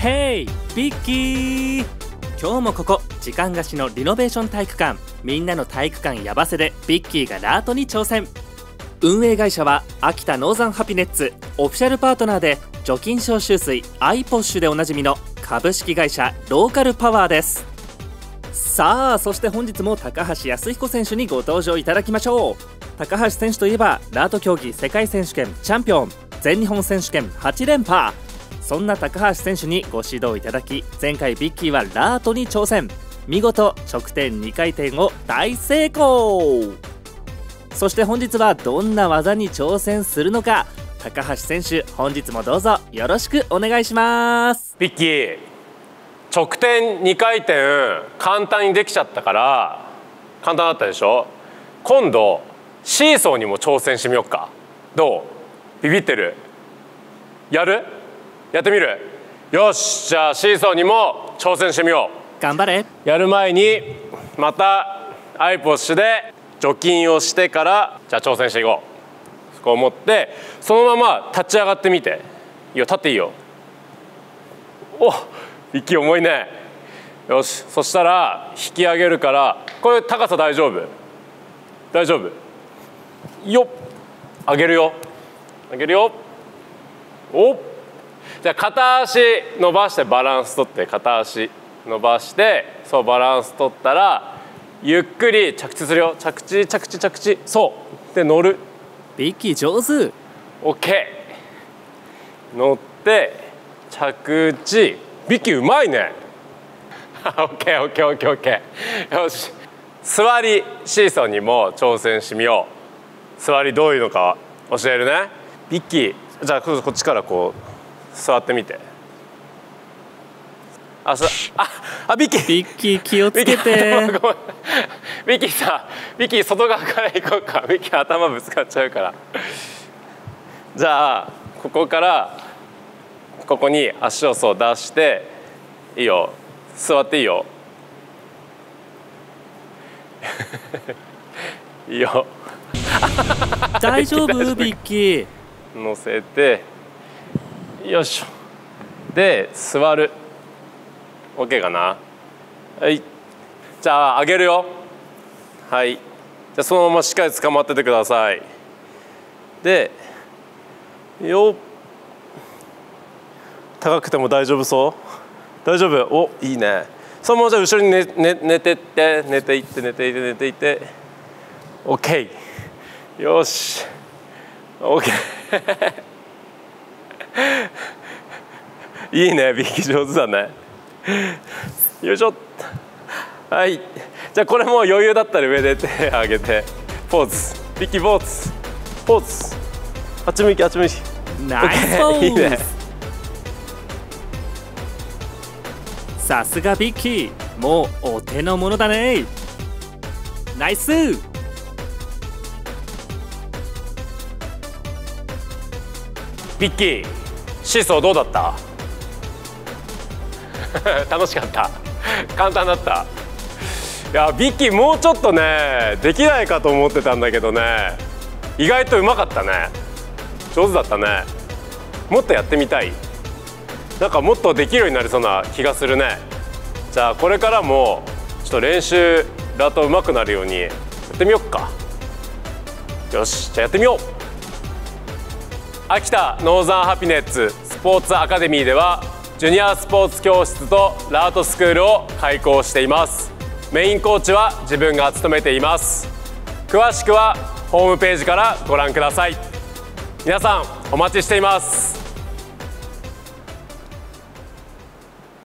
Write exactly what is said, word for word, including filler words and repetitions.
ヘイビッキー、今日もここ時間貸しのリノベーション体育館、みんなの体育館ヤバせでビッキーがラートに挑戦。運営会社は秋田ノーザンハピネッツ、オフィシャルパートナーで除菌消臭水アイポッシュでおなじみの株式会社ローカルパワーです。さあ、そして本日も高橋康彦選手にご登場いただきましょう。高橋選手といえばラート競技世界選手権チャンピオン、全日本選手権はち連覇。そんな高橋選手にご指導いただき、前回ビッキーはラートに挑戦、見事直転にかい転を大成功。そして本日はどんな技に挑戦するのか、高橋選手本日もどうぞよろしくお願いします。 ビッキー、直転にかい転簡単にできちゃったから簡単だったでしょ。今度シーソーにも挑戦してみようか。どう？ビビってる？やる？やってみる？よし、じゃあシーソーにも挑戦してみよう。 頑張れ。 やる前にまたアイポッシュで除菌をしてから、じゃあ挑戦していこう。そこを持ってそのまま立ち上がってみて。いいよ、立っていいよ。お、息重いね。よし、そしたら引き上げるから、これ高さ大丈夫？大丈夫よっ。上げるよ、上げるよ。おっ、じゃあ片足伸ばしてバランス取って、片足伸ばして、そうバランス取ったらゆっくり着地するよ。着地着地着地、そうで乗る。 ビッキー上手。 OK、 乗って着地。ビッキーうまいね。OKOKOKOK。 よし、座りシーソーにも挑戦してみよう。座りどういうのか教えるね。ビッキー、じゃあこっちからこう座ってみて。あ、そああビッキー、 ビッキー気をつけて。 ビッキーさ、ビッキー外側から行こうか。ビッキー頭ぶつかっちゃうから。じゃあここからここに足をそう出して、いいよ、座っていいよ。いいよ。 大丈夫ビッキー。 乗せて、よいしょ。で座る。 OK かな。はい、じゃあ上げるよ。はい、じゃあそのまましっかり捕まっててください。でよっ、高くても大丈夫そう？大丈夫？お、いいね。そのままじゃあ後ろに寝、寝、寝てって寝ていって寝ていって寝ていって OK。 よし OK。 いいね、ビッキー上手だね。よいしょ。はい、じゃあこれも余裕だったら上で手上げてポーズ。ビッキーポーズポーズ。あっち向きあっち向き。 ナイスポーズ。 いいね。 さすがビッキー、もうお手の物だね。ナイス。 ビッキー、シーソーどうだった？楽しかった？簡単だった？いやビッキーもうちょっとねできないかと思ってたんだけどね、意外とうまかったね。上手だったね。もっとやってみたい。なんかもっとできるようになりそうな気がするね。じゃあこれからもちょっと練習ラートうまくなるようにやってみよっか。よし、じゃあやってみよう。秋田ノーザンハピネッツスポーツアカデミーではジュニアスポーツ教室とラートスクールを開講しています。メインコーチは自分が務めています。詳しくはホームページからご覧ください。皆さんお待ちしています。